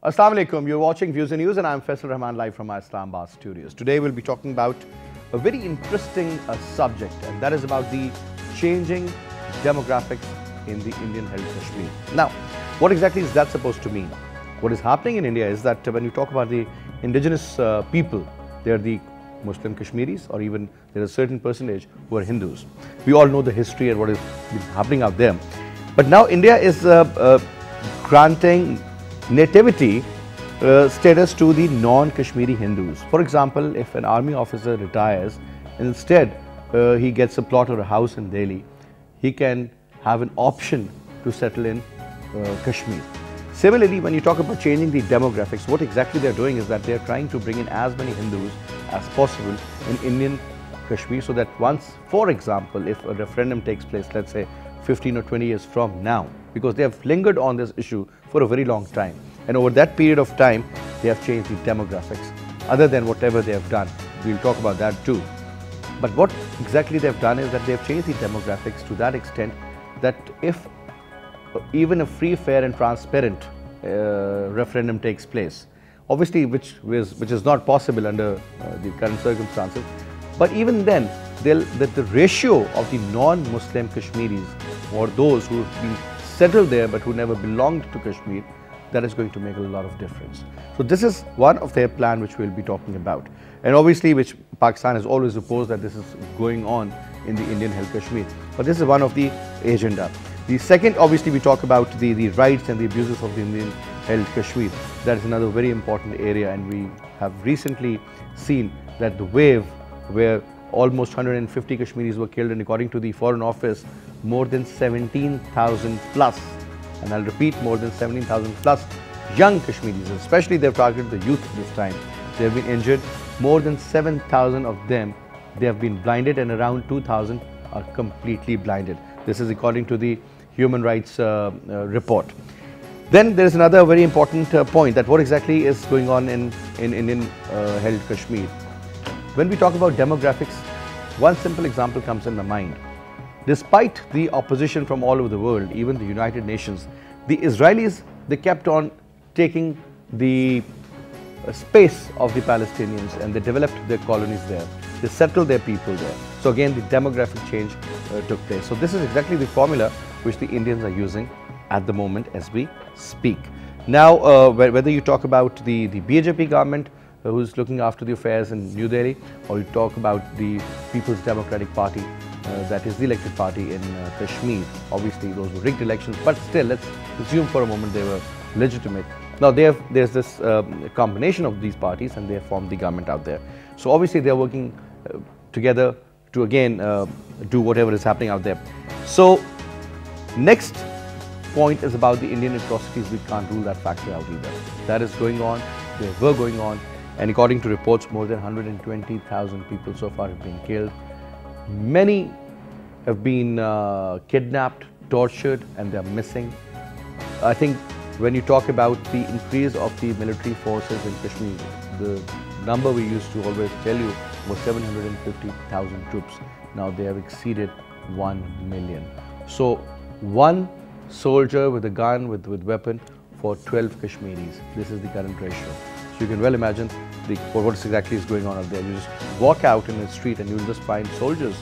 Assalamu alaikum, you're watching Views and News and I'm Faisal Rahman live from our Islamabad studios. Today we'll be talking about a very interesting subject, and that is about the changing demographics in the Indian held Kashmir. Now, what exactly is that supposed to mean? What is happening in India is that when you talk about the indigenous people, they are the Muslim Kashmiris, or even there is a certain percentage who are Hindus. We all know the history and what is happening out there. But now India is granting nativity status to the non-Kashmiri Hindus. For example, if an army officer retires and instead he gets a plot or a house in Delhi, he can have an option to settle in Kashmir. Similarly, when you talk about changing the demographics, what exactly they're doing is that they're trying to bring in as many Hindus as possible in Indian Kashmir, so that once, for example, if a referendum takes place, let's say 15 or 20 years from now, because they have lingered on this issue for a very long time, and over that period of time, they have changed the demographics, other than whatever they have done. We'll talk about that too. But what exactly they've done is that they've changed the demographics to that extent that if even a free, fair and transparent referendum takes place, obviously which is not possible under the current circumstances, but even then the ratio of the non-Muslim Kashmiris, or those who have been settled there but who never belonged to Kashmir, that is going to make a lot of difference. So this is one of their plan which we'll be talking about, and obviously which Pakistan has always opposed that this is going on in the Indian held Kashmir, but this is one of the agenda. The second, obviously, we talk about the rights and the abuses of the Indian held Kashmir. That is another very important area, and we have recently seen that the wave where almost 150 Kashmiris were killed, and according to the Foreign Office, more than 17,000 plus, and I'll repeat, more than 17,000 plus young Kashmiris, especially they've targeted the youth this time. They have been injured. More than 7,000 of them, they have been blinded, and around 2,000 are completely blinded. This is according to the Human Rights report. Then there is another very important point, that what exactly is going on in Indian held Kashmir. When we talk about demographics, one simple example comes in my mind. Despite the opposition from all over the world, even the United Nations, the Israelis, they kept on taking the space of the Palestinians, and they developed their colonies there. They settled their people there. So again, the demographic change took place. So this is exactly the formula which the Indians are using at the moment as we speak. Now, whether you talk about the BJP government who's looking after the affairs in New Delhi, or you talk about the People's Democratic Party, that is the elected party in Kashmir, obviously those were rigged elections, but still, let's assume for a moment they were legitimate. Now there's this combination of these parties, and they have formed the government out there. So obviously they're working together to again do whatever is happening out there. So next point is about the Indian atrocities. We can't rule that factor out either. That is going on, they were going on, and according to reports, more than 120,000 people so far have been killed. Many have been kidnapped, tortured, and they're missing. I think when you talk about the increase of the military forces in Kashmir, the number we used to always tell you was 750,000 troops. Now they have exceeded 1 million. So one soldier with a gun, with weapon, for 12 Kashmiris. This is the current ratio. So you can well imagine what exactly is going on out there. You just walk out in the street and you'll just find soldiers.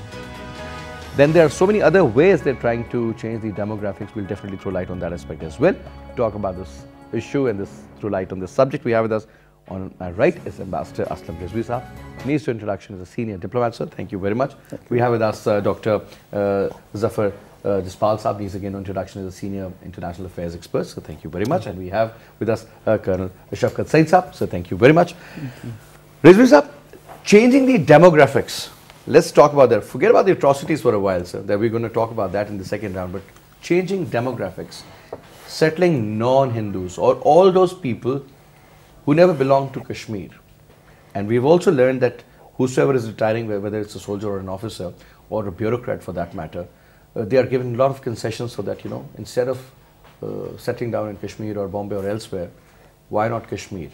Then there are so many other ways they're trying to change the demographics. We'll definitely throw light on that aspect as well. To talk about this issue and throw light on this subject, we have with us on my right is Ambassador Aslam Rizvi sir. Needs to introduction as a senior diplomat, sir. Thank you very much. We have with us Dr. Zafar Jaspal sir. He's again on introduction as a senior international affairs expert. So thank you very much. And we have with us Colonel Shafqat Saeed sir. So thank you very much. Rizvi sir, changing the demographics. Let's talk about that. Forget about the atrocities for a while, sir. That we're going to talk about that in the second round. But changing demographics, settling non-Hindus, or all those people who never belonged to Kashmir. And we've also learned that whosoever is retiring, whether it's a soldier or an officer or a bureaucrat for that matter, they are given a lot of concessions so that, instead of settling down in Kashmir or Bombay or elsewhere, why not Kashmir?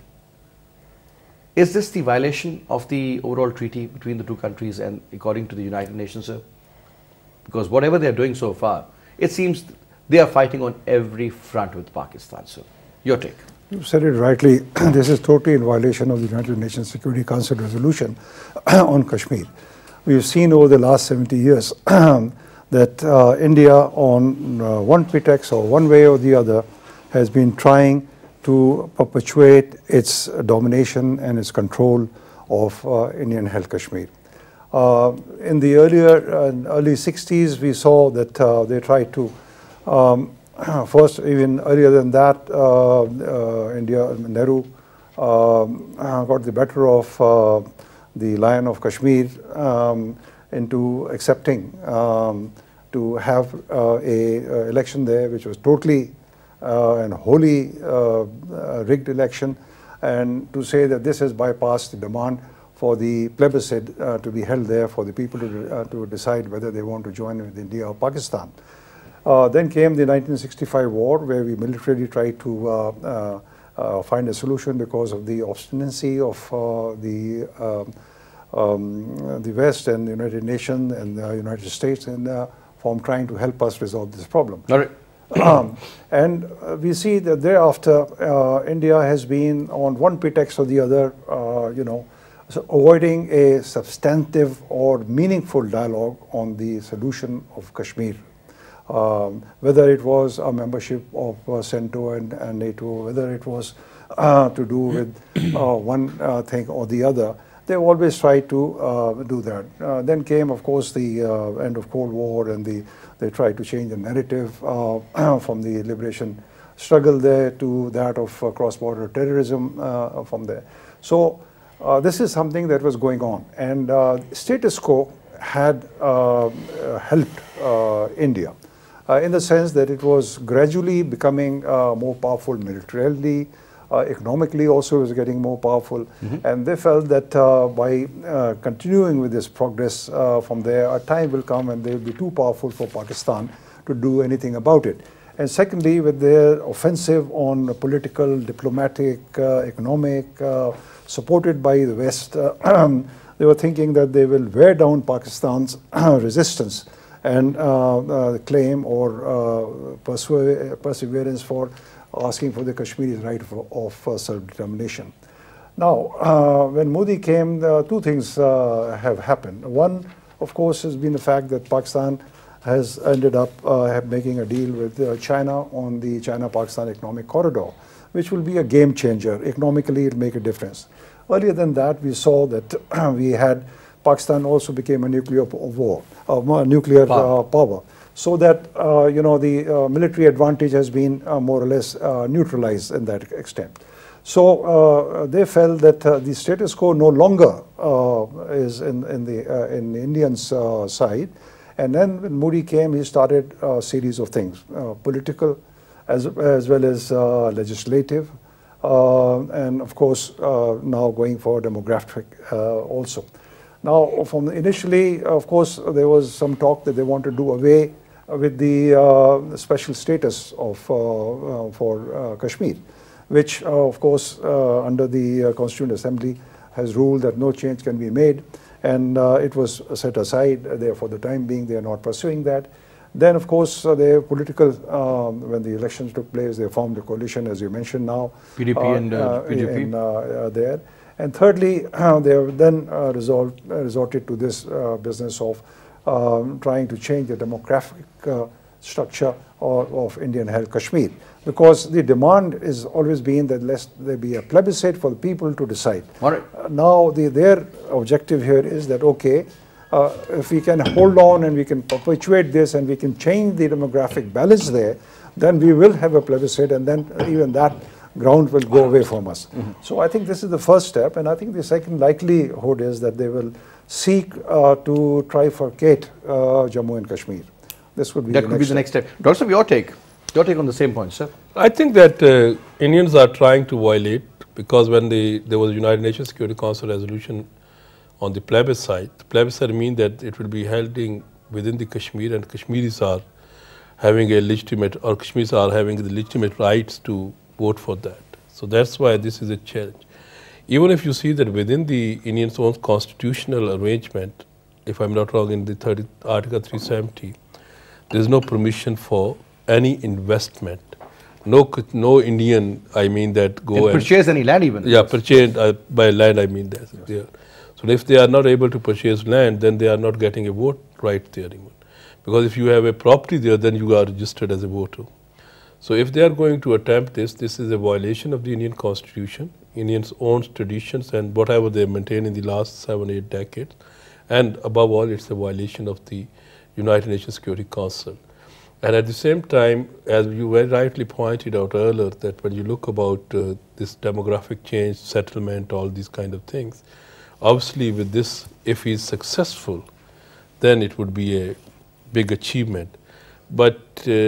Is this the violation of the overall treaty between the two countries and according to the United Nations, sir? Because whatever they're doing so far, it seems they are fighting on every front with Pakistan, sir. Your take. You said it rightly. This is totally in violation of the United Nations Security Council resolution on Kashmir. We've seen over the last 70 years that India, on one pretext or one way or the other, has been trying to perpetuate its domination and its control of Indian-held Kashmir. In the early 60s, we saw that they tried to first, even earlier than that, Nehru got the better of the Lion of Kashmir into accepting to have a election there, which was totally and wholly rigged election, and to say that this has bypassed the demand for the plebiscite to be held there for the people to decide whether they want to join with India or Pakistan. Then came the 1965 war, where we militarily tried to find a solution because of the obstinacy of the West and the United Nations and the United States from trying to help us resolve this problem. All right. And we see that thereafter, India has been on one pretext or the other, so avoiding a substantive or meaningful dialogue on the solution of Kashmir. Whether it was a membership of CENTO and NATO, whether it was to do with one thing or the other, they always tried to do that. Then came, of course, the end of Cold War, and they tried to change the narrative from the liberation struggle there to that of cross-border terrorism from there. So this is something that was going on, and status quo had helped India. In the sense that it was gradually becoming more powerful militarily, economically also was getting more powerful, and they felt that by continuing with this progress from there, a time will come and they will be too powerful for Pakistan to do anything about it. And secondly, with their offensive on political, diplomatic, economic, supported by the West, they were thinking that they will wear down Pakistan's resistance and claim or perseverance for asking for the Kashmiri's right of self-determination. Now, when Modi came, two things have happened. One, of course, has been the fact that Pakistan has ended up making a deal with China on the China-Pakistan economic corridor, which will be a game changer. Economically, it will make a difference. Earlier than that, we saw that we had Pakistan also became a nuclear power, so that the military advantage has been more or less neutralized in that extent. So they felt that the status quo no longer is in the Indians' side, and then when Modi came, he started a series of things, political as well as legislative, and of course now going for demographic also. Now, from initially, of course, there was some talk that they want to do away with the special status of for Kashmir, which, of course, under the Constituent Assembly has ruled that no change can be made, and it was set aside. There, for the time being, they are not pursuing that. Then, of course, their political, when the elections took place, they formed a coalition, as you mentioned now. PDP and BJP. There. And thirdly, they have then resorted to this business of trying to change the demographic structure of Indian-held Kashmir, because the demand has always been that lest there be a plebiscite for the people to decide. All right. Now, their objective here is that, okay, if we can hold on and we can perpetuate this and we can change the demographic balance there, then we will have a plebiscite, and then even that ground will go away from us. So I think this is the first step, and I think the second likelihood is that they will seek to trifurcate Jammu and Kashmir. This would be the next step. Dr. Sir, your take on the same point, sir. I think that Indians are trying to violate, because when there was a United Nations Security Council resolution on the plebiscite means that it will be held within the Kashmir, and Kashmiris are having a legitimate, or Kashmiris are having the legitimate rights to vote for that. So that's why this is a challenge. Even if you see that within the Indian's own constitutional arrangement, if I'm not wrong, in the Article 370, there is no permission for any investment no Indian, I mean that go and purchase any land even. yeah, purchase by land, I mean that. Yes. Yeah. So if they are not able to purchase land, then they are not getting a vote right there even. Because if you have a property there, then you are registered as a voter. So if they are going to attempt this is a violation of the Indian Constitution, Indians' own traditions and whatever they maintain in the last 7-8 decades. And above all, it's a violation of the United Nations Security Council. And at the same time, as you very rightly pointed out earlier, that when you look about this demographic change, settlement, all these kind of things, obviously with this, if he is successful, then it would be a big achievement. But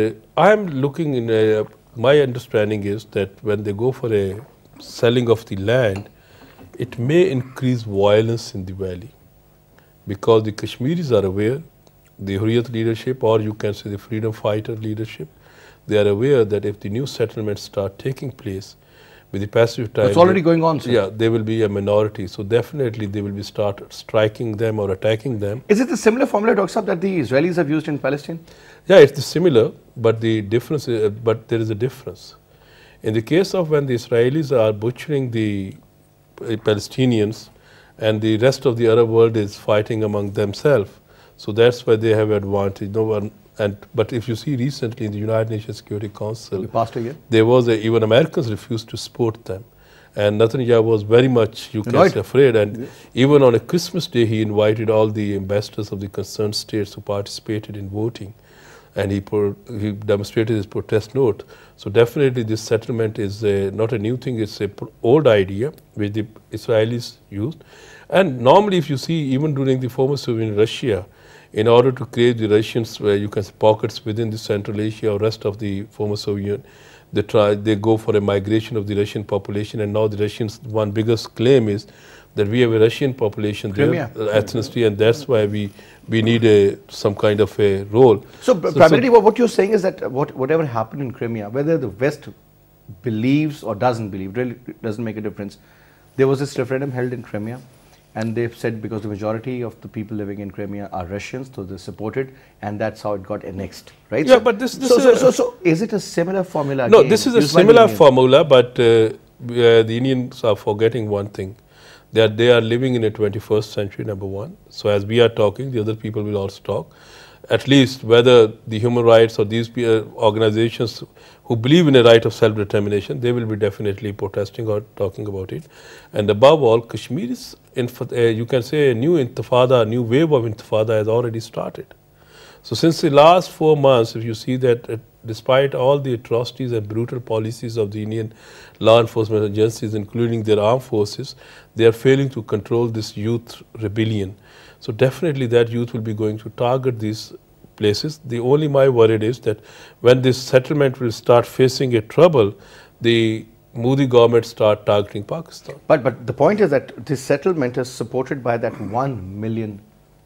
I'm looking in my understanding is that when they go for a selling of the land, it may increase violence in the valley. Because the Kashmiris are aware, the Hurriyat leadership, or you can say the freedom fighter leadership, they are aware that if the new settlements start taking place, with the passage of time, it's already going on, sir. Yeah, they will be a minority. So definitely they will be start striking them or attacking them. Is it a similar formula, Dr. Saab, that the Israelis have used in Palestine? Yeah, it's similar, but the difference is, but there is a difference. In the case of when the Israelis are butchering the Palestinians and the rest of the Arab world is fighting among themselves, so that's why they have advantage. No one, but if you see recently in the United Nations Security Council, the past year, there was even Americans refused to support them, and Netanyahu was very much, you can say, afraid. And even on a Christmas day, he invited all the ambassadors of the concerned states who participated in voting, and he demonstrated his protest note. So definitely, this settlement is not a new thing; it's an old idea which the Israelis used. And normally, if you see, even during the former Soviet Russia, in order to create the Russians, where you can say pockets within the Central Asia or rest of the former Soviet, they go for a migration of the Russian population. And now the Russians, one biggest claim is that we have a Russian population there, ethnicity, and that's why we need some kind of a role. So primarily, what you're saying is that whatever happened in Crimea, whether the West believes or doesn't believe, really doesn't make a difference. There was this referendum held in Crimea. And they've said because the majority of the people living in Crimea are Russians, so they supported, and that's how it got annexed, right? Yeah, but so is it a similar formula? No, this is a similar formula, but the Indians are forgetting one thing, that they are living in a 21st century, number one. So as we are talking, the other people will also talk. At least whether the human rights or these organizations who believe in a right of self-determination, they will be definitely protesting or talking about it. And above all, Kashmir is, you can say, a new intifada, a new wave of intifada has already started. So since the last 4 months, if you see that despite all the atrocities and brutal policies of the Indian law enforcement agencies, including their armed forces, they are failing to control this youth rebellion. So definitely that youth will be going to target these places. The only my worry is that when this settlement will start facing a trouble, the Modi government start targeting Pakistan. But the point is that this settlement is supported by that 1 million.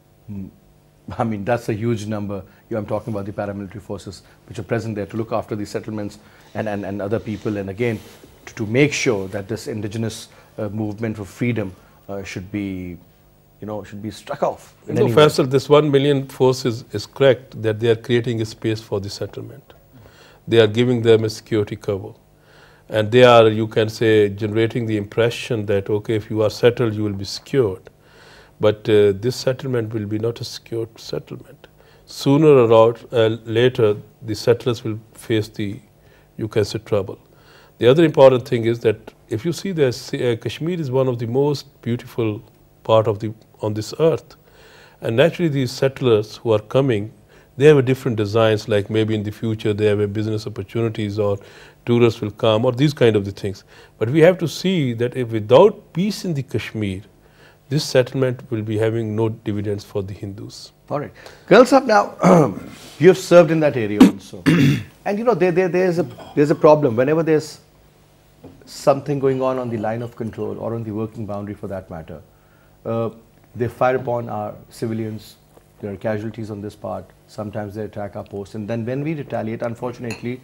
I mean, that's a huge number. I'm talking about the paramilitary forces which are present there to look after the settlements and other people, and again to make sure that this indigenous movement for freedom should be struck off. No, Faisal, this 1 million force is correct that they are creating a space for the settlement. They are giving them a security cover. And they are, you can say, generating the impression that, okay, if you are settled, you will be secured. But this settlement will be not a secured settlement. Sooner or later, the settlers will face the, you can say, trouble. The other important thing is that if you see that Kashmir is one of the most beautiful part of on this earth, and naturally these settlers who are coming, they have a different designs, like maybe in the future they have a business opportunities or tourists will come or these kind of the things. But we have to see that if without peace in the Kashmir, this settlement will be having no dividends for the Hindus. All right. Colonel Saab, now you have served in that area also. And there's a problem whenever there's something going on the line of control or on the working boundary for that matter. They fire upon our civilians, there are casualties on this part, sometimes they attack our posts, and then when we retaliate, unfortunately,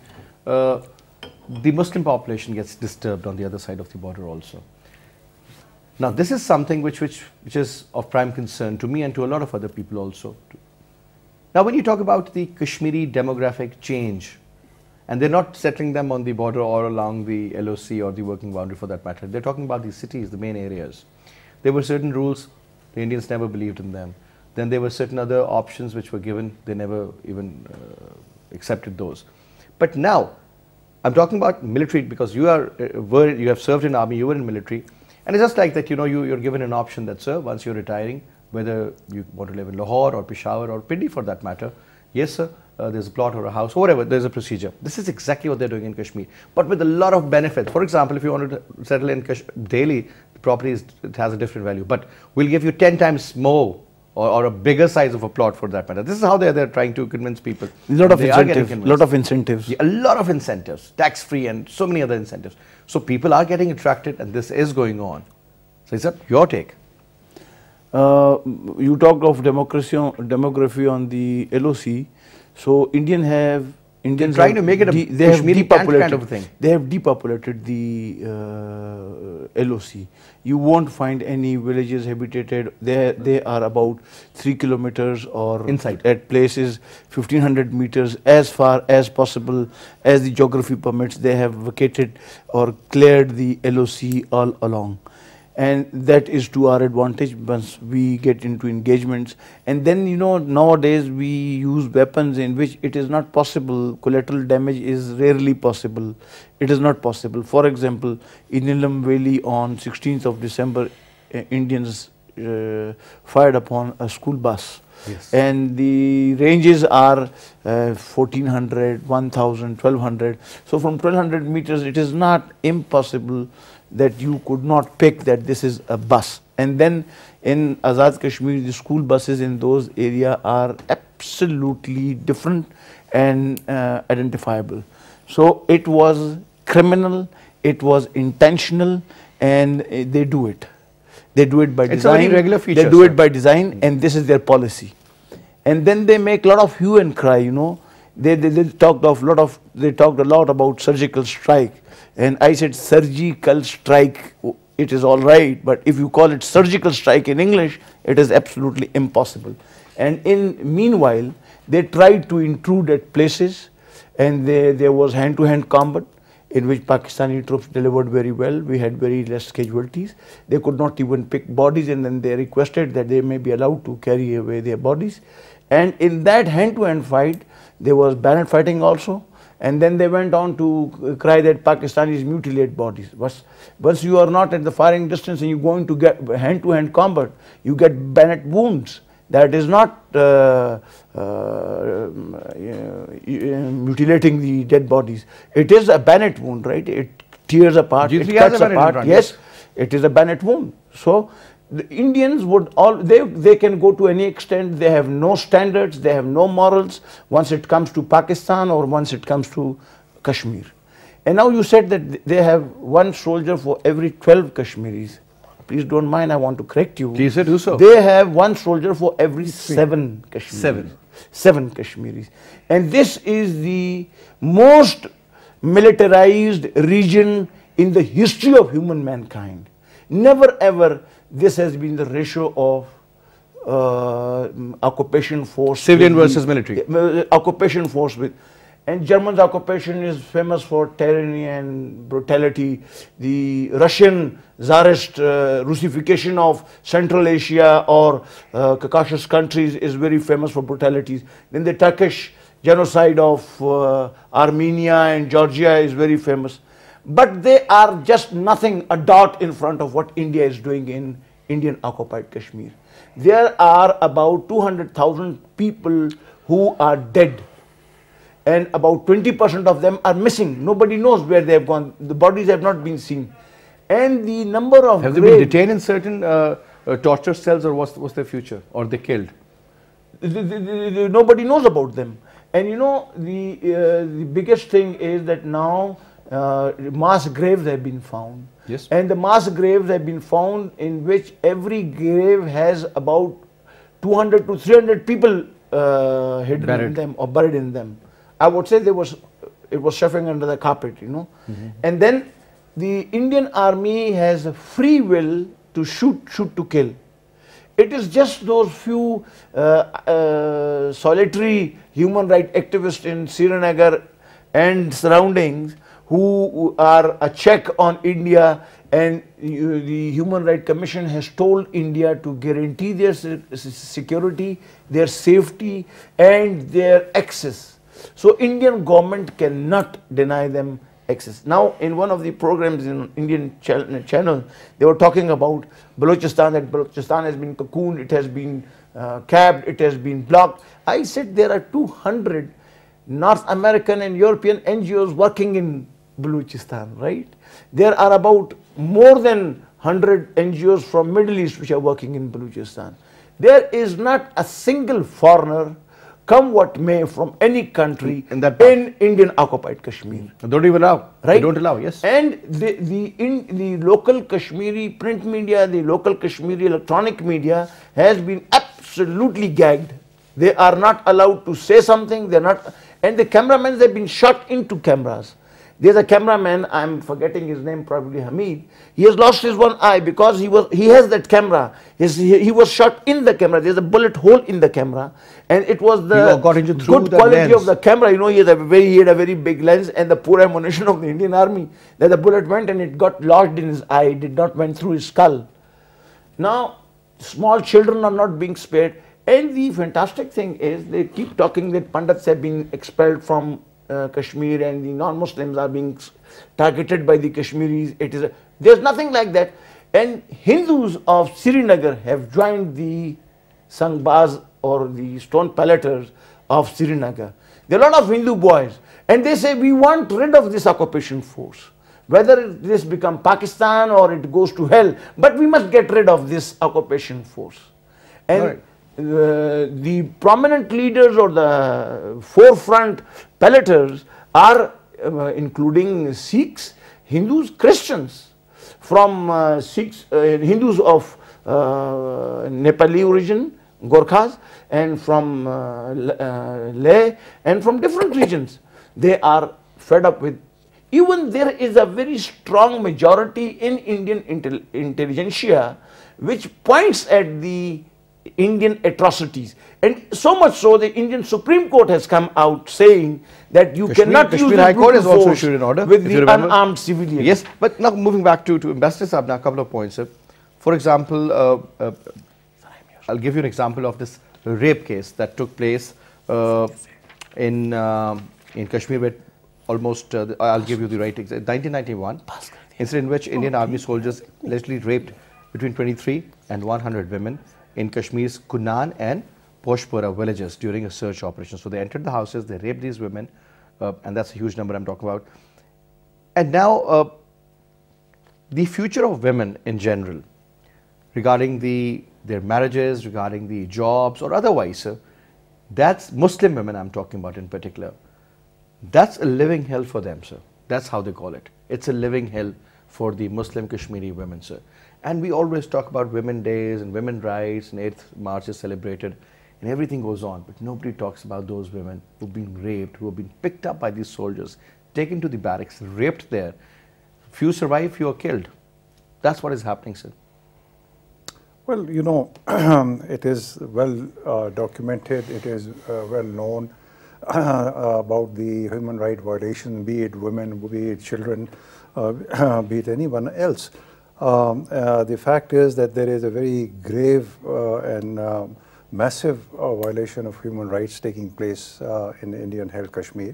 the Muslim population gets disturbed on the other side of the border also. Now this is something which is of prime concern to me and to a lot of other people also. Now when you talk about the Kashmiri demographic change, And they're not settling them on the border or along the LOC or the working boundary for that matter. They're talking about the cities, the main areas. There were certain rules, the Indians never believed in them. Then there were certain other options which were given, they never even accepted those. But now, I'm talking about military because you have served in army, you were in military. And it's just like that, you're given an option that, sir, once you're retiring, whether you want to live in Lahore or Peshawar or Pindi for that matter, yes, sir, there's a plot or a house or whatever, there's a procedure. This is exactly what they're doing in Kashmir, but with a lot of benefits. For example, if you want to settle in Delhi, the property it has a different value, but we'll give you 10 times more or a bigger size of a plot for that matter. This is how they're trying to convince people. A lot of incentives. Yeah, a lot of incentives, tax-free and so many other incentives. So people are getting attracted and this is going on. So is that your take? You talked of demography on the LOC. So Indians they're trying to make it a Kashmiri kind of thing. They have depopulated the LOC. You won't find any villages habitated. They are about 3 kilometers or inside at places 1500 meters as far as possible as the geography permits. They have vacated or cleared the LOC all along. And that is to our advantage once we get into engagements. And then, nowadays we use weapons in which it is not possible. Collateral damage is rarely possible. It is not possible. For example, in Nilam Valley on 16th of December, Indians fired upon a school bus. Yes. And the ranges are 1400, 1000, 1200. So from 1200 meters, it is not impossible that you could not pick that this is a bus. And then in Azad Kashmir, the school buses in those areas are absolutely different and identifiable. So it was criminal, it was intentional, and they do it. They do it by design. It's a very regular feature. They do it by design, and this is their policy. And then they make a lot of hue and cry. They talked a lot about surgical strike. And I said surgical strike, it is all right, but if you call it surgical strike in English, it is absolutely impossible. And meanwhile, they tried to intrude at places, and there was hand-to-hand combat in which Pakistani troops delivered very well. We had very less casualties. They could not even pick bodies, and then they requested that they may be allowed to carry away their bodies. And in that hand-to-hand fight, there was bayonet fighting also. And then they went on to cry that Pakistanis mutilate bodies. Once you are not at the firing distance and you're going to get hand-to-hand combat, you get bayonet wounds. That is not mutilating the dead bodies. It is a bayonet wound, right? It tears apart, it cuts apart. Yes, it is a bayonet wound. So the Indians would they can go to any extent. They have no standards, they have no morals once it comes to Pakistan or once it comes to Kashmir. And now you said that they have one soldier for every 12 Kashmiris. Please don't mind, I want to correct you. Please do so. They have one soldier for every 7 Kashmiris. 7 Kashmiris. And this is the most militarized region in the history of human mankind. Never ever this has been the ratio of occupation force. Civilian versus military. Occupation force with. And German's occupation is famous for tyranny and brutality. The Russian Tsarist Russification of Central Asia or Caucasus countries is very famous for brutalities. Then the Turkish genocide of Armenia and Georgia is very famous. But they are just nothing, a dot in front of what India is doing in Indian occupied Kashmir. There are about 200,000 people who are dead. And about 20% of them are missing. Nobody knows where they have gone. The bodies have not been seen. And the number of have they been detained in certain torture cells, or what's their future? Or they killed? Nobody knows about them. And the biggest thing is that now mass graves have been found. Yes. And the mass graves have been found in which every grave has about 200 to 300 people hidden in them or buried in them. I would say it was shuffling under the carpet, And then the Indian army has a free will to shoot to kill. It is just those few solitary human rights activists in Srinagar and surroundings who are a check on India, and the Human Rights Commission has told India to guarantee their security, their safety and their access. So Indian government cannot deny them access. Now in one of the programs in Indian channel, they were talking about Balochistan, that Balochistan has been cocooned, it has been capped, it has been blocked. I said there are 200 North American and European NGOs working in Balochistan, right? There are about more than 100 NGOs from Middle East which are working in Balochistan. There is not a single foreigner, come what may, from any country in Indian occupied Kashmir. Don't even allow. Right? They don't allow, yes. And the local Kashmiri print media, the local Kashmiri electronic media has been absolutely gagged. They are not allowed to say something, they're not, and the cameramen have been shot into cameras. There's a cameraman, I'm forgetting his name, probably Hamid. He has lost his one eye because he has that camera. He was shot in the camera. There's a bullet hole in the camera, and it was the good quality of the camera. You know, he had a very big lens, and the poor ammunition of the Indian Army. That the bullet went and it got lodged in his eye. It did not went through his skull. Now, small children are not being spared. And the fantastic thing is, they keep talking that Pandits have been expelled from Kashmir and the non-Muslims are being targeted by the Kashmiris. There's nothing like that. And Hindus of Srinagar have joined the Sangbaz or the stone pelleters of Srinagar. There are a lot of Hindu boys, and they say we want rid of this occupation force. Whether this become Pakistan or it goes to hell, but we must get rid of this occupation force. And right. The prominent leaders or the forefront pelleters are including Sikhs, Hindus, Christians. From Sikhs, Hindus of Nepali origin, Gorkhas, and from Leh, and from different regions. They are fed up with. Even there is a very strong majority in Indian intelligentsia which points at the Indian atrocities, and so much so the Indian Supreme Court has come out saying that you cannot use the High Court has also issued an order with the unarmed civilians. Yes, but now moving back to Ambassador Saab, now a couple of points. For example, I'll give you an example of this rape case that took place in Kashmir, where almost I'll give you the right example. 1991, incident in which Indian Army soldiers allegedly raped between 23 and 100 women in Kashmir's Kunan and Poshpura villages during a search operation. So they entered the houses, they raped these women, and that's a huge number I'm talking about. And now the future of women in general, regarding their marriages, regarding the jobs or otherwise, that's Muslim women I'm talking about in particular. That's a living hell for them, sir. That's how they call it. It's a living hell for the Muslim Kashmiri women, sir. And we always talk about women days and women rights, and 8th March is celebrated and everything goes on, but nobody talks about those women who've been raped, who have been picked up by these soldiers, taken to the barracks, raped there. Few survive, few are killed. That's what is happening, sir. Well, you know, it is well documented, it is well known about the human rights violation, be it women, be it children, be it anyone else. The fact is that there is a very grave and massive violation of human rights taking place in Indian-held Kashmir.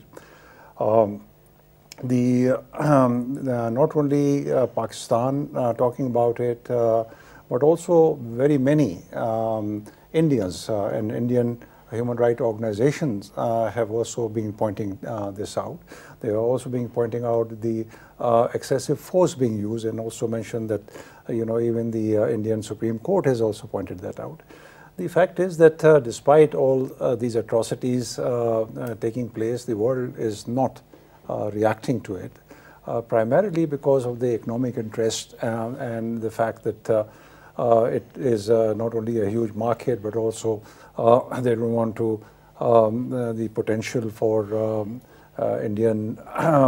Not only Pakistan talking about it, but also very many Indians and Indian human rights organizations have also been pointing this out. They are also being pointing out the excessive force being used, and also mentioned that even the Indian Supreme Court has also pointed that out. The fact is that despite all these atrocities taking place, the world is not reacting to it, primarily because of the economic interest and the fact that it is not only a huge market, but also they don't want to the potential for Indian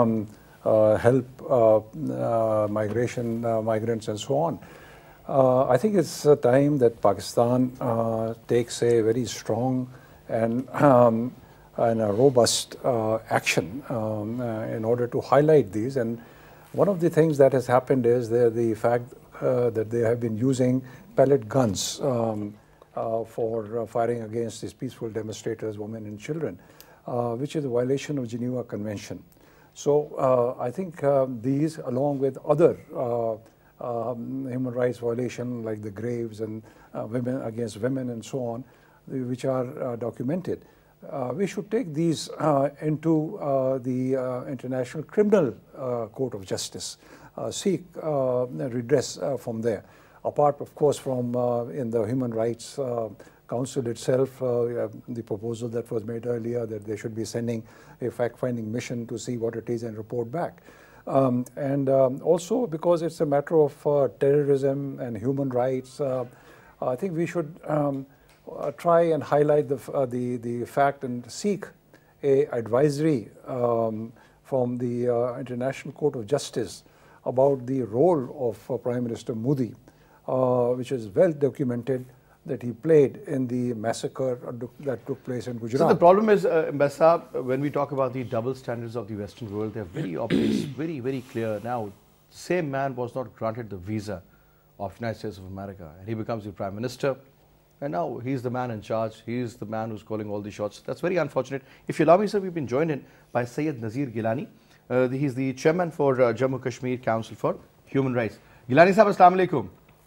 help migrants and so on. I think it's time that Pakistan takes a very strong and and a robust action in order to highlight these. And one of the things that has happened is the fact that they have been using pellet guns for firing against these peaceful demonstrators, women and children, which is a violation of Geneva Convention. So I think these, along with other human rights violations like the graves and women against women and so on, which are documented, we should take these into the International Criminal Court of Justice, seek redress from there. Apart, of course, from in the Human Rights Council itself, the proposal that was made earlier that they should be sending a fact-finding mission to see what it is and report back. And also because it's a matter of terrorism and human rights, I think we should try and highlight the fact and seek a advisory from the International Court of Justice about the role of Prime Minister Modi, which is well documented, that he played in the massacre that took place in Gujarat. So the problem is, Mbessa, when we talk about the double standards of the Western world, they're very obvious, very, very clear. Now, the same man was not granted the visa of United States of America, and he becomes the Prime Minister, and now he's the man in charge. He's the man who's calling all the shots. That's very unfortunate. If you allow me, sir, we've been joined in by Saeed Nazir Gilani. He's the chairman for Jammu Kashmir Council for Human Rights. Gilani sahab, Assalamu alaikum.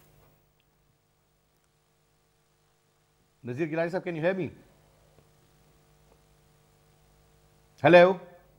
Nazir Gilani sahab, can you hear me? Hello?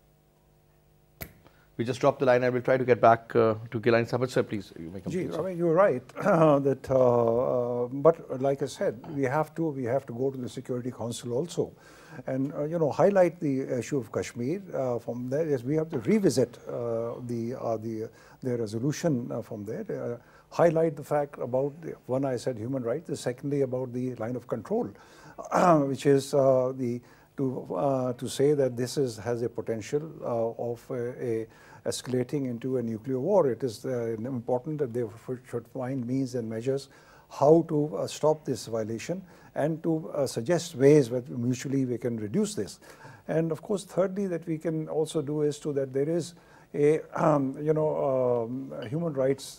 We just dropped the line. I will try to get back to Gilani sahab. Sir, please, you make a point. I mean, you're right that, but like I said, we have to go to the Security Council also, and you know, highlight the issue of Kashmir. From there, yes, we have to revisit the resolution from there. Highlight the fact about one, I said human rights. The secondly about the line of control, which is to say that this has a potential of escalating into a nuclear war. It is important that they should find means and measures how to stop this violation and to suggest ways that mutually we can reduce this. And of course, thirdly, that we can also do is that there is a human rights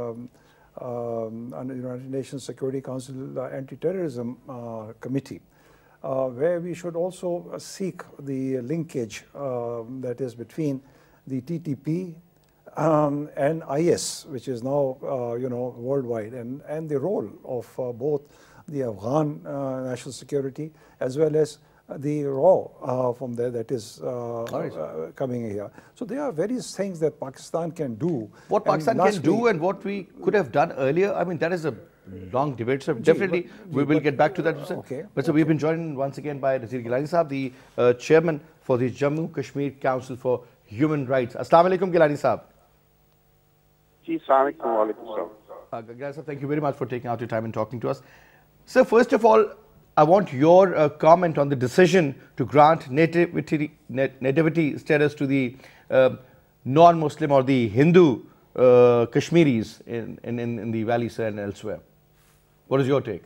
under the United Nations Security Council Anti-Terrorism Committee, where we should also seek the linkage that is between the TTP and IS, which is now worldwide, and the role of both the Afghan national security as well as the RAW from there that is coming here. So there are various things that Pakistan can do. What Pakistan can do and what we could have done earlier, I mean, that is a long debate. So definitely we will get back to that. Okay. But so we've been joined once again by Nazir Gilani Sahab, the chairman for the Jammu Kashmir Council for Human Rights. Assalamu alaikum, Gilani Sahab. Gilani Sahab, thank you very much for taking out your time and talking to us. So first of all, I want your comment on the decision to grant nativity status to the non-Muslim or the Hindu Kashmiris in the valley, sir, and elsewhere. What is your take?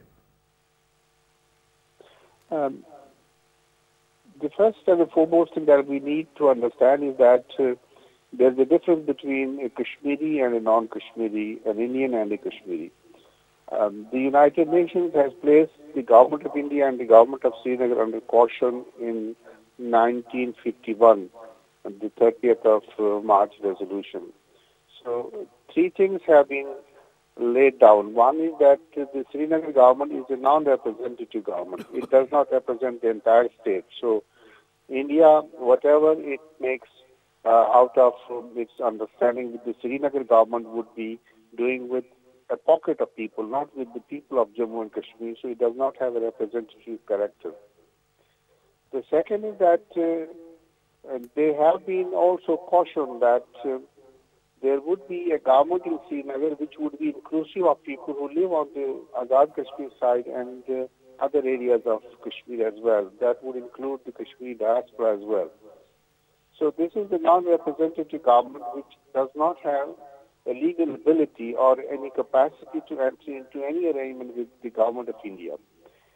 The first and the foremost thing that we need to understand is that there's a difference between a Kashmiri and a non-Kashmiri, an Indian and a Kashmiri. The United Nations has placed the government of India and the government of Srinagar under caution in 1951, the 30th of March resolution. So three things have been laid down. One is that the Srinagar government is a non-representative government. It does not represent the entire state. So India, whatever it makes out of its understanding with the Srinagar government, would be doing with a pocket of people, not with the people of Jammu and Kashmir, so it does not have a representative character. The second is that they have been also cautioned that there would be a government in Srinagar which would be inclusive of people who live on the Azad Kashmir side and other areas of Kashmir as well. That would include the Kashmiri diaspora as well. So this is the non-representative government which does not have a legal ability or any capacity to enter into any arrangement with the government of India.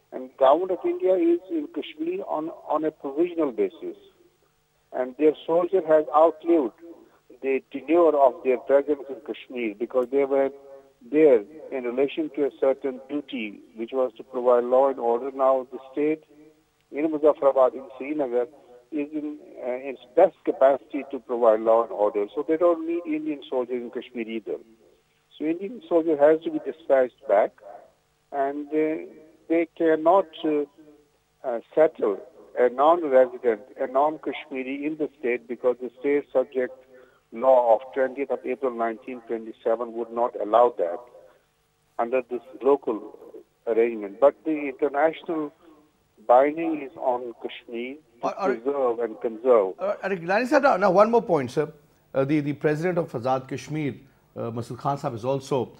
And government of India is in Kashmir on a provisional basis. And their soldier has outlived the tenure of their presence in Kashmir because they were there in relation to a certain duty, which was to provide law and order. Now the state in Muzaffarabad, in Srinagar, is in its best capacity to provide law and order. So they don't need Indian soldiers in Kashmir either. So Indian soldier has to be dispatched back, and they cannot settle a non-resident, a non-Kashmiri in the state because the state subject law of 20th of April 1927 would not allow that under this local arrangement. But the international binding is on Kashmir to preserve and conserve. Now, one more point, sir. The president of Azad Kashmir, Masood Khan Sahib, is also,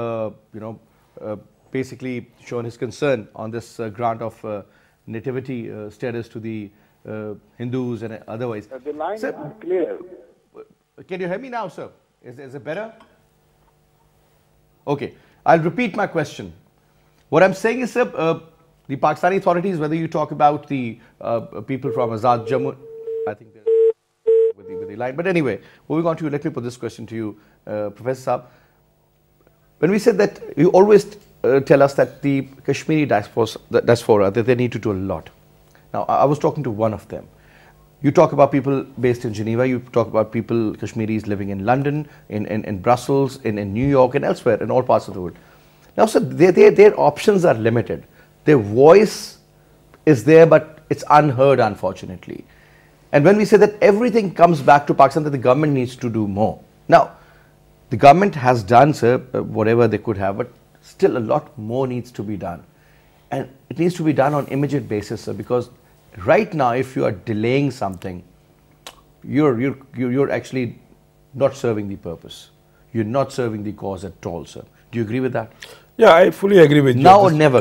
basically shown his concern on this grant of nativity status to the Hindus and otherwise. The line sir, is clear. Can you hear me now, sir? Is it better? Okay. I'll repeat my question. What I'm saying is, sir, the Pakistani authorities, whether you talk about the people from Azad Jammu, I think they're with the line. But anyway, moving on to you, let me put this question to you, Professor Saab. When we said that, you always tell us that the Kashmiri diaspora, that they need to do a lot. Now, I was talking to one of them. You talk about people based in Geneva, you talk about people, Kashmiris living in London, in Brussels, in New York and elsewhere, in all parts of the world. Now, sir, their options are limited. Their voice is there, but it's unheard, unfortunately. And when we say that everything comes back to Pakistan, that the government needs to do more. Now, the government has done, sir, whatever they could have, but still a lot more needs to be done. And it needs to be done on immediate basis, sir, because right now, if you are delaying something, you're actually not serving the purpose. You're not serving the cause at all, sir. Do you agree with that? Yeah, I fully agree with you. Now or never?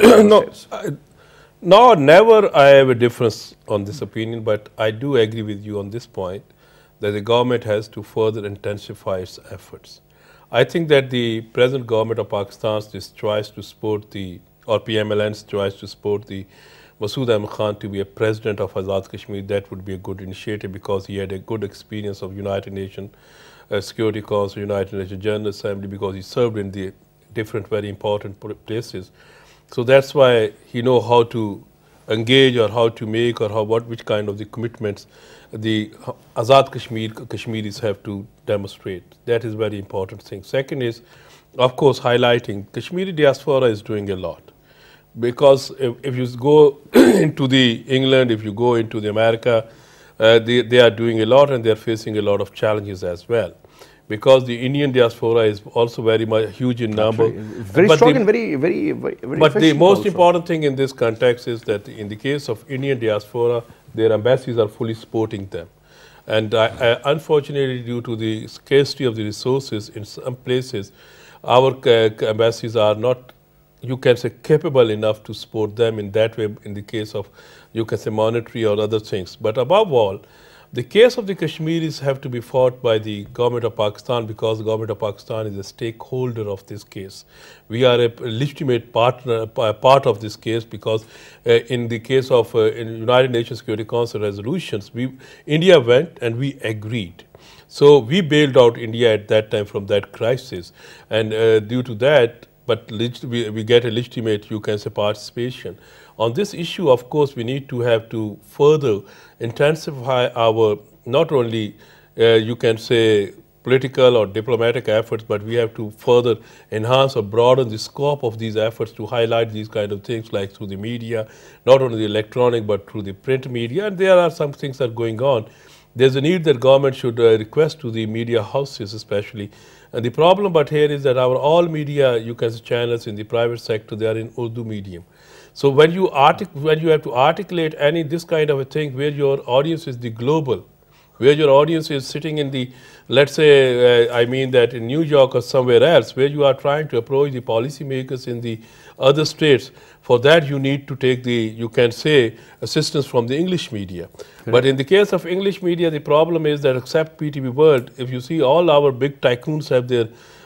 Now or never, I have a difference on this opinion, but I do agree with you on this point that the government has to further intensify its efforts. I think that the present government of Pakistan's choice to support or PMLN's choice to support the Masood Ahmed Khan to be a president of Azad Kashmir, that would be a good initiative because he had a good experience of United Nations Security Council, United Nations General Assembly, because he served in the different very important places. So that's why he knows how to engage or how to make or which kind of the commitments the Azad Kashmiris have to demonstrate. That is very important thing. Second is, of course, highlighting Kashmiri diaspora is doing a lot. Because if you go into the England, if you go into the America, they are doing a lot and they are facing a lot of challenges as well. Because the Indian diaspora is also very much huge in number. Very strong and very But the most important thing in this context is that in the case of Indian diaspora, their embassies are fully supporting them. And unfortunately, due to the scarcity of the resources in some places, our embassies are not, you can say, capable enough to support them in that way, in the case of, you can say, monetary or other things. But above all, the case of the Kashmiris have to be fought by the government of Pakistan because the government of Pakistan is a stakeholder of this case. We are a legitimate partner, part of this case because in the case of in United Nations Security Council resolutions, India went and we agreed. So we bailed out India at that time from that crisis, and due to that, but we get a legitimate, you can say, participation. On this issue, of course, we need to have to further intensify our, not only, you can say, political or diplomatic efforts, but we have to further enhance or broaden the scope of these efforts to highlight these kind of things, like through the media, not only the electronic, but through the print media. And there are some things that are going on. There's a need that government should request to the media houses especially. And the problem but here is that our all media, you can say, channels in the private sector, they are in Urdu medium. So when you have to articulate this kind of a thing where your audience is the global, where your audience is sitting in the, let's say, I mean that in New York or somewhere else, where you are trying to approach the policymakers in the other states, for that you need to take the, you can say, assistance from the English media. Correct. But in the case of English media, the problem is that except PTV World, if you see all our big tycoons have their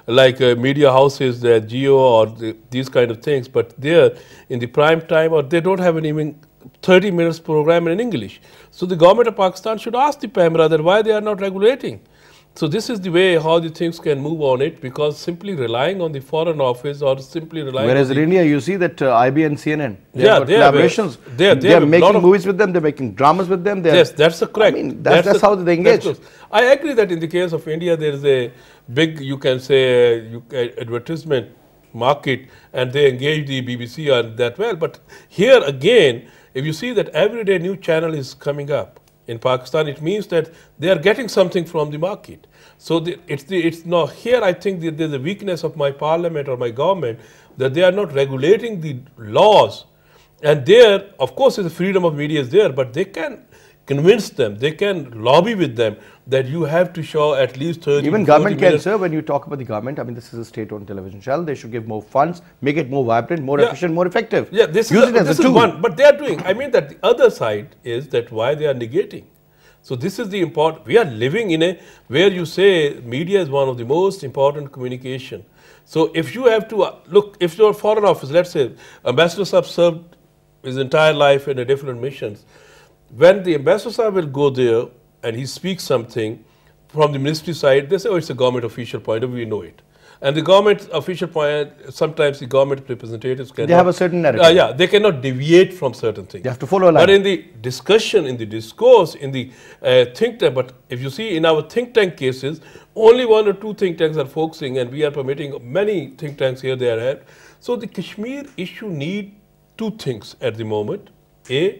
like media houses, the Geo or these kind of things, but they're in the prime time, or they don't have an even 30 minutes program in English. So the government of Pakistan should ask the PAMRA that why they are not regulating. So this is the way how the things can move on it, because simply relying on the foreign office or simply relying Whereas on in India, you see that IB and CNN, they Yeah, have got they have a- collaborations. they have a making lot of- movies with them, they're making dramas with them. Yes, that's the correct. I mean, that's how they engage. that's good. I agree that in the case of India, there is a big, you can say, advertisement market, and they engage the BBC on that well. But here again, if you see that every day new channel is coming up in Pakistan, it means that they are getting something from the market. So it's not here. I think that there's a weakness of my parliament or my government that they are not regulating the laws. And there, of course, the freedom of media is there, but they can convince them, they can lobby with them that you have to show at least 30 Even 40 government can, minutes. sir, when you talk about the government, I mean, this is a state-owned television channel. They should give more funds, make it more vibrant, more Yeah. efficient, more effective. Yeah, this Use is, it as this a is tool. one, but they are doing. I mean that the other side is that why they are negating. So this is the important. We are living in a where you say media is one of the most important communication. So if you have to look, if your foreign office, let's say Ambassador Sahab served his entire life in a different missions, when the Ambassador Sahab will go there and he speaks something from the ministry side, they say, oh, it's a government official point of view, we know it. And the government official point, sometimes the government representatives can. They have a certain narrative. Yeah, they cannot deviate from certain things. They have to follow a line. But in the discussion, in the discourse, in the think tank, but if you see in our think tank cases, only 1 or 2 think tanks are focusing, and we are permitting many think tanks here, they are at. So the Kashmir issue need 2 things at the moment. A,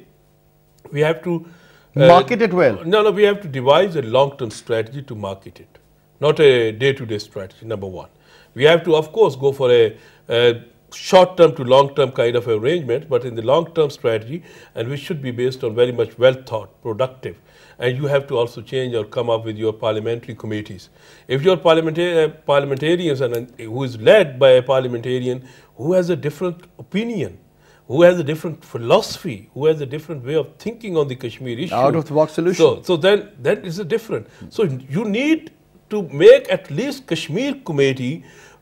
we have to Market it well. No, we have to devise a long-term strategy to market it, not a day-to-day strategy, number 1. We have to, of course, go for a short-term to long-term kind of arrangement, but in the long-term strategy, and which should be based on very much well-thought, productive. And you have to also change or come up with your parliamentary committees. If your parliamentarians, and who is led by a parliamentarian who has a different opinion, who has a different philosophy, who has a different way of thinking on the Kashmir issue. Out of the box solution. So then that is a different. So you need to make at least Kashmir committee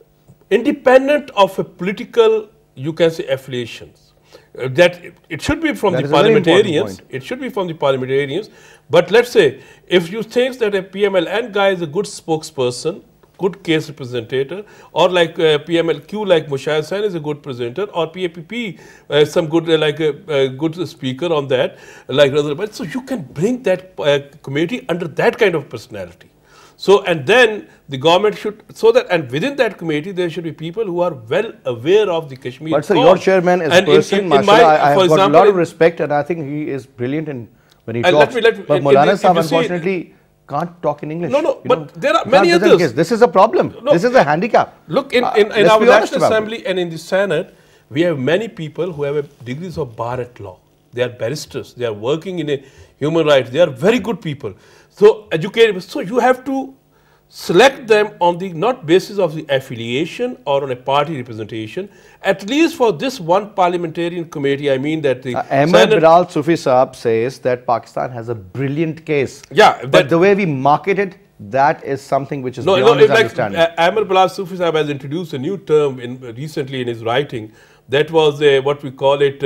independent of a political, you can say, affiliations. That it should be from That the is a very important parliamentarians. point. It should be from the parliamentarians. But let's say if you think that a PMLN guy is a good spokesperson, good case representative, or like PMLQ, like Mushahid Sain is a good presenter, or PAPP, some good like a good speaker on that, like other. So you can bring that committee under that kind of personality. So and then the government should, so that, and within that committee there should be people who are well aware of the Kashmir. But sir, your chairman is a person, mashallah, I have got a lot of respect, and I think he is brilliant in when he talks. But Maulana Sahab unfortunately can't talk in English. No, but there are many others. This is a problem. No. This is a handicap. Look, in our National Assembly and in the Senate, we have many people who have degrees of bar at law. They are barristers. They are working in a human rights. They are very good people. So educated. So you have to select them on the not basis of the affiliation or on a party representation. At least for this one parliamentarian committee, I mean that the Ahmed Bilal Sufi Saab says that Pakistan has a brilliant case. Yeah, but the way we market it, that is something which is beyond his understanding. Ahmed Bilal Sufi Saab has introduced a new term recently in his writing. That was what we call it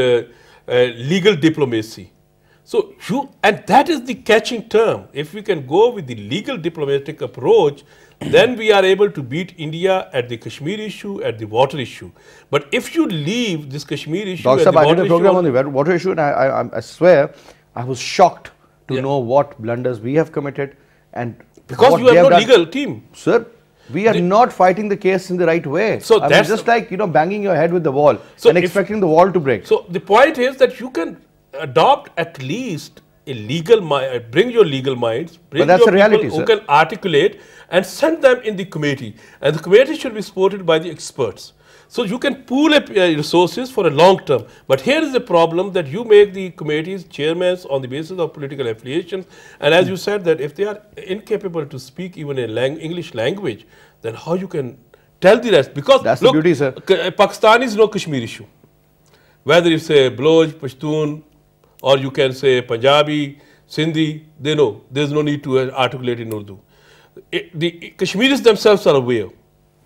legal diplomacy. So and that is the catching term. If we can go with the legal diplomatic approach, then we are able to beat India at the Kashmir issue, at the water issue. But if you leave this Kashmir issue, Dr. Sahab, I did a program on the water issue, and I swear I was shocked to know what blunders we have committed, and because you have no legal team, sir. We are not fighting the case in the right way. So that's just like banging your head with the wall and expecting the wall to break. So the point is that you can adopt at least a legal mind, bring your legal minds, bring but that's your a reality, people who can articulate, and send them in the committee. And the committee should be supported by the experts. So you can pool up resources for a long term. But here is the problem that you make the committees chairmen on the basis of political affiliations. And as you said that if they are incapable to speak even a English language, then how you can tell the rest? Because that's look, the beauty, sir. Pakistan is no Kashmir issue. Whether it's a Baloch, Pashtun, or you can say Punjabi, Sindhi, they know. There's no need to articulate in Urdu. The Kashmiris themselves are aware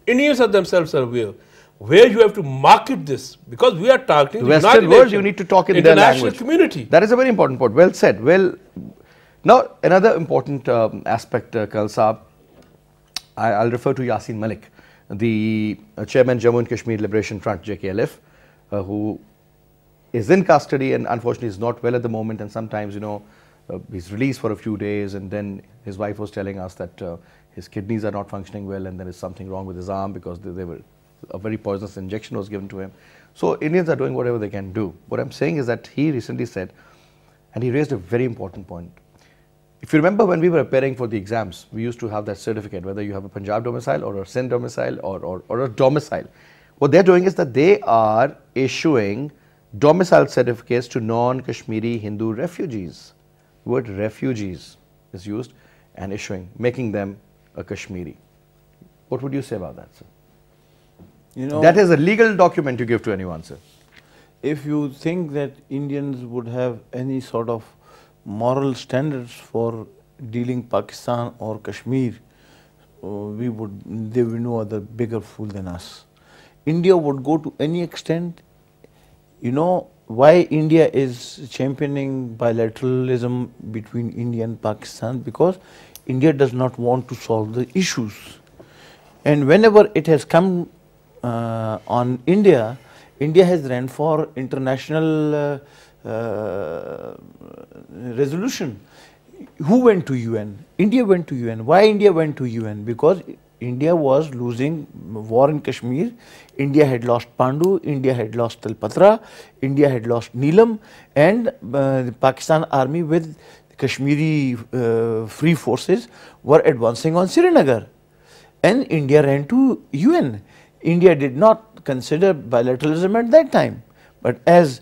Indians are themselves aware. Where you have to market this, because we are targeting the Western world, you need to talk in their international language. community. That is a very important point. Well said. Well, now another important aspect, Kal Saab, I'll refer to Yasin Malik, the chairman Jammu and Kashmir Liberation Front, JKLF, who is in custody and unfortunately is not well at the moment, and sometimes, you know, he's released for a few days, and then his wife was telling us that his kidneys are not functioning well, and there is something wrong with his arm because they were a very poisonous injection was given to him. So Indians are doing whatever they can do. What I'm saying is that he recently said, and he raised a very important point. If you remember, when we were preparing for the exams, we used to have that certificate, whether you have a Punjab domicile or a Sindh domicile or a domicile. What they're doing is that they are issuing domicile certificates to non-Kashmiri Hindu refugees. The word refugees is used, and issuing, making them a Kashmiri. What would you say about that, sir? You know, that is a legal document you give to anyone, sir. if you think that Indians would have any sort of moral standards for dealing Pakistan or Kashmir, there would be no other bigger fool than us. India would go to any extent. You know why India is championing bilateralism between India and Pakistan? Because India does not want to solve the issues. And whenever it has come on India, India has ran for international resolution. Who went to UN? India went to UN. Why India went to UN? Because India was losing war in Kashmir. India had lost Pandu, India had lost Talpatra, India had lost Neelam, and the Pakistan army with Kashmiri free forces were advancing on Srinagar. And India ran to UN. India did not consider bilateralism at that time. But as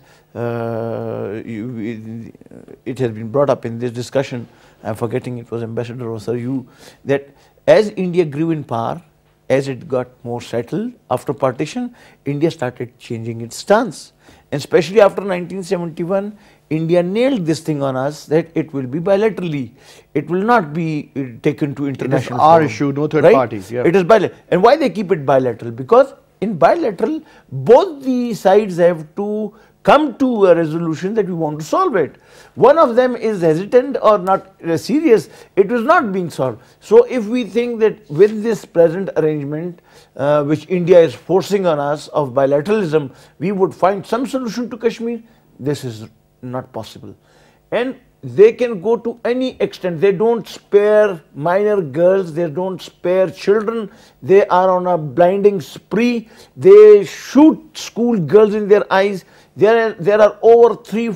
it has been brought up in this discussion, I'm forgetting it was Ambassador or Sir you, that as India grew in power, as it got more settled after partition, India started changing its stance. And especially after 1971, India nailed this thing on us that it will be bilaterally. It will not be taken to international. It is our issue, no third parties. Yeah. It is bilateral. And why they keep it bilateral? Because in bilateral, both the sides have to come to a resolution that we want to solve it. One of them is hesitant or not serious, it was not being solved. So if we think that with this present arrangement, which India is forcing on us of bilateralism, we would find some solution to Kashmir, this is not possible. And they can go to any extent. They don't spare minor girls, they don't spare children, they are on a blinding spree, they shoot school girls in their eyes. There are over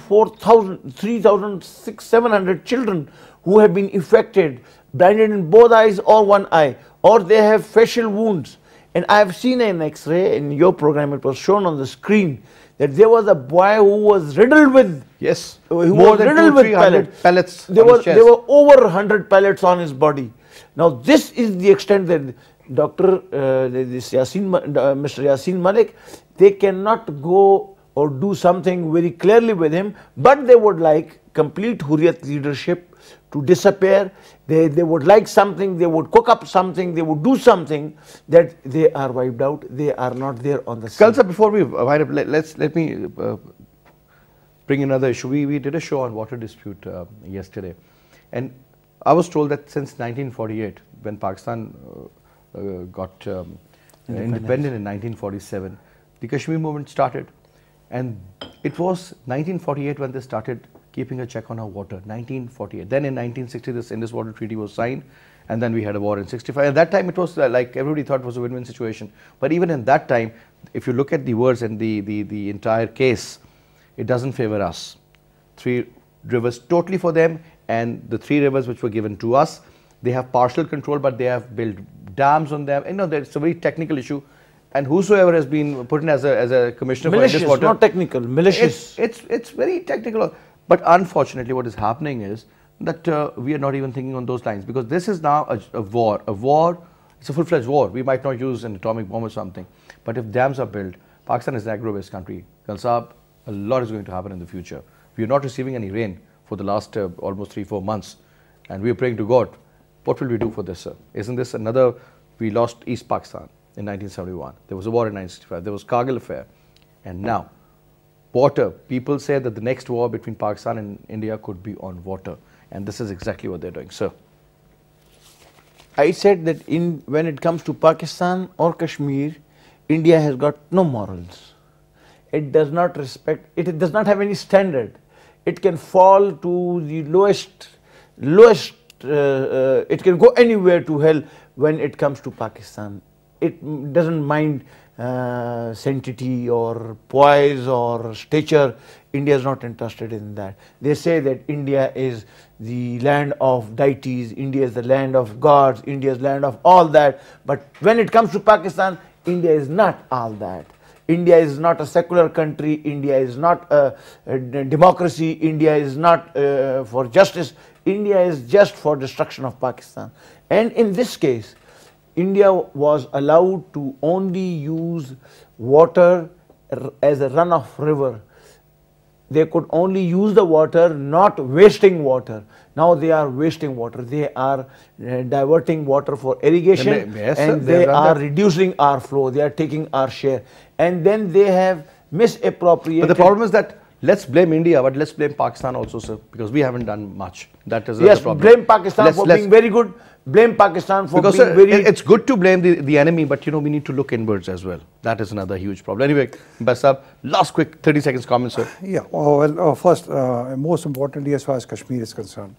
3,600 children who have been affected, blinded in both eyes or one eye, or they have facial wounds. And I have seen an X-ray in your program, it was shown on the screen, that there was a boy who was riddled with more than 200-300 pellets. There were over 100 pellets on his body. Now this is the extent that Mr. Yasin Malik, they cannot go or do something very clearly with him, but they would like complete Hurriyat leadership to disappear. They would like something, they would cook up something, they would do something that they are wiped out, they are not there on the scene. Kalsa, before we wind up, let me bring another issue. We did a show on water dispute yesterday, and I was told that since 1948, when Pakistan got independent in 1947, the Kashmir movement started. And it was 1948 when they started keeping a check on our water, 1948. Then in 1960, this Indus Water Treaty was signed, and then we had a war in 65. At that time, it was like everybody thought it was a win-win situation. But even in that time, if you look at the words and the entire case, it doesn't favor us. 3 rivers totally for them, and the 3 rivers which were given to us, they have partial control, but they have built dams on them. And it's a very technical issue. And whosoever has been put in as a commissioner malicious, for Indus Water, not technical, malicious. It's very technical. But unfortunately, what is happening is that we are not even thinking on those lines, because this is now a war. A war, it's a full-fledged war. We might not use an atomic bomb or something, but if dams are built, Pakistan is an agro-based country. Kalsab, a lot is going to happen in the future. We are not receiving any rain for the last almost 3-4 months, and we are praying to God. What will we do for this, sir? Isn't this another? We lost East Pakistan. in 1971. There was a war in 1965. There was Kargil affair. And now, water. People say that the next war between Pakistan and India could be on water. And this is exactly what they're doing. Sir. I said that when it comes to Pakistan or Kashmir, India has got no morals. It does not respect, it does not have any standard. It can fall to the lowest, it can go anywhere to hell when it comes to Pakistan. It doesn't mind sanctity or poise or stature. India is not interested in that. They say that India is the land of deities, India is the land of gods, India is the land of all that. But when it comes to Pakistan, India is not all that. India is not a secular country, India is not a democracy, India is not for justice, India is just for destruction of Pakistan. And in this case, India was allowed to only use water as a runoff river. They could only use the water, not wasting water. Now they are wasting water. They are diverting water for irrigation, yes, and sir, they are reducing our flow. They are taking our share. And then they have misappropriated. But the problem is that let's blame India, but let's blame Pakistan also, sir, because we haven't done much. That is yes, the problem. blame Pakistan for being very good. Blame Pakistan for because, being very... It's good to blame the enemy, but we need to look inwards as well. That is another huge problem. Anyway, Basab, last quick 30 seconds comment, sir. Yeah, first, most importantly, as far as Kashmir is concerned,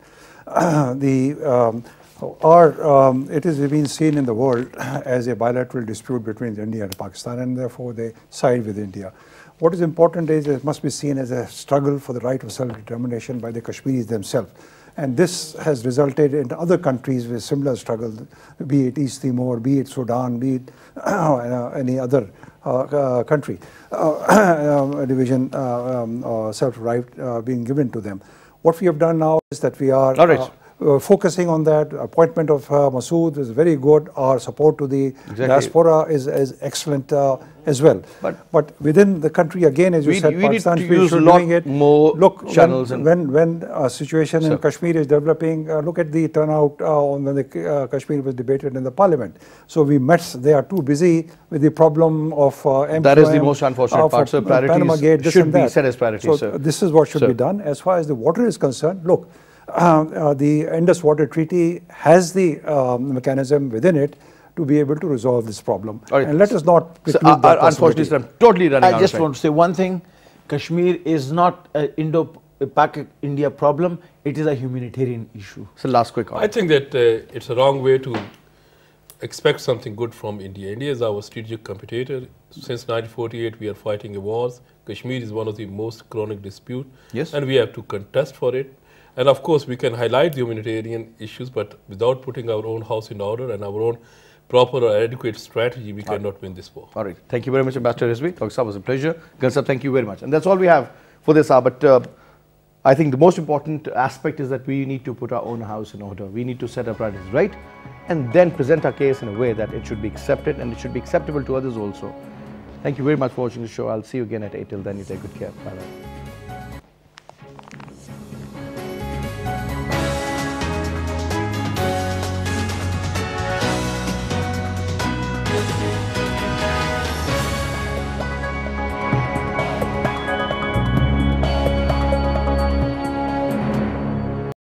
it is been seen in the world as a bilateral dispute between India and Pakistan, and therefore they side with India. What is important is it must be seen as a struggle for the right of self-determination by the Kashmiris themselves. And this has resulted in other countries with similar struggle, be it East Timor, be it Sudan, be it any other country, division, self-right being given to them. What we have done now is that we are focusing on that. Appointment of Masood is very good. Our support to the diaspora is excellent as well. But within the country, again, as you said, Pakistan should use a lot more channels. When a situation in Kashmir is developing, look at the turnout when the Kashmir was debated in the parliament. So we met, they are too busy with the problem of M2M. That is the most unfortunate part. So priorities should be set as priorities, so this is what should be done. As far as the water is concerned, look, the Indus Water Treaty has the mechanism within it to be able to resolve this problem. And let us not preclude that unfortunately, sir, I'm totally running out of time. I just want to say one thing. Kashmir is not an Indo-Pak-India problem. It is a humanitarian issue. So last quick comment. I think that it's a wrong way to expect something good from India. India is our strategic competitor. Since 1948, we are fighting wars. Kashmir is one of the most chronic disputes. Yes. And we have to contest for it. And of course, we can highlight the humanitarian issues, but without putting our own house in order and our own proper or adequate strategy, we cannot win this war. All right. Thank you very much, Ambassador Rizvi. Dr. Saab, it was a pleasure. Gansab, thank you very much. And that's all we have for this hour. But I think the most important aspect is that we need to put our own house in order. We need to set our priorities right and then present our case in a way that it should be accepted and it should be acceptable to others also. Thank you very much for watching the show. I'll see you again at 8. Till then, you take good care. Bye-bye.